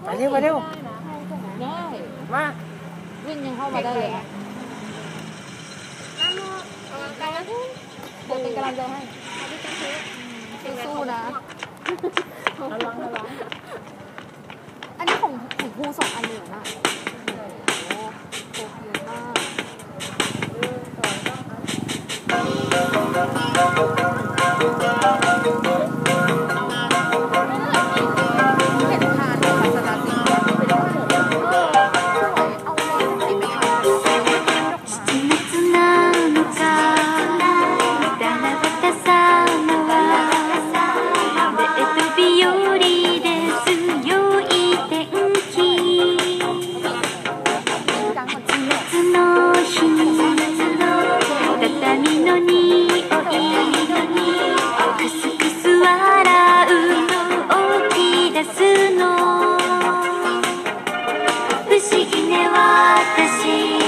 ไปเร็วไปเร็วได้มาวิ่งยังเข้ามาได้เลยนะเดี๋ยวเป็นกำลังใจให้สู้ๆนะระวังอันนี้ของภูสองอันเหลืองอ่ะโอ้โหเยอะมาก不思議ね私